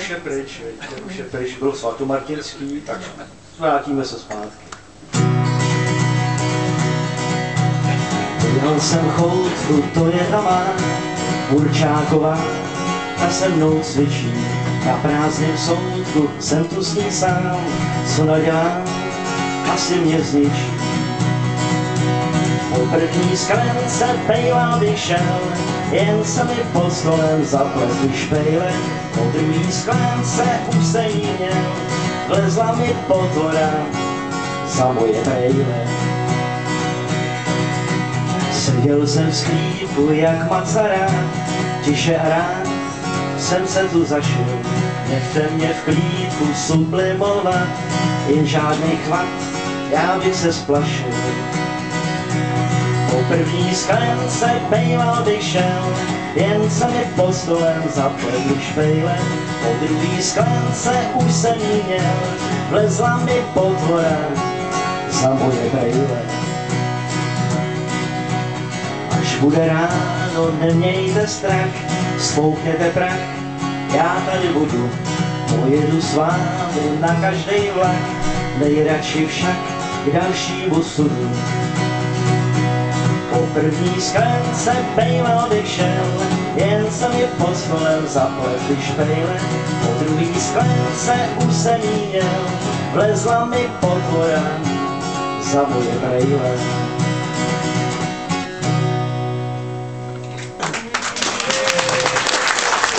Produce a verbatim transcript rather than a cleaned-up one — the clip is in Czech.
už je pryč, veď, ten už je pryč, byl svatomartinský, tak vrátíme se zpátky. Jel jsem choutku, to je ta má, Burčáková, ta se mnou cvičí. Na prázdném soudku jsem tu s ní sám, co nadělám, asi mě zničí. Po první sklence pejla vyšel, jen se mi pod stolem zapletl špejle. Po druhý sklence už se jí měl, vlezla mi potvora za moje brejle. Seděl jsem v sklípku jak macara, tiše a rád jsem se tu zašel. Nechte mě v klídku sublimovat, jen žádný chvat, já bych se splašil. Po první sklence pejval bych šel, jen se mi pod stolem zapletl špejle. Po druhý sklence už jsem jí měl, vlezla mi potvora za moje brejle. Až bude ráno, nemějte strach, spoukněte prach, já tady budu, pojedu s vámi na každej vlak, nejradši však k dalšímu sudu. Po první sklence pejval bych šel, jen jsem je pod stolem zapletl špejle. Po druhý sklence už jsem jí měl, vlezla mi potvora za moje brejle.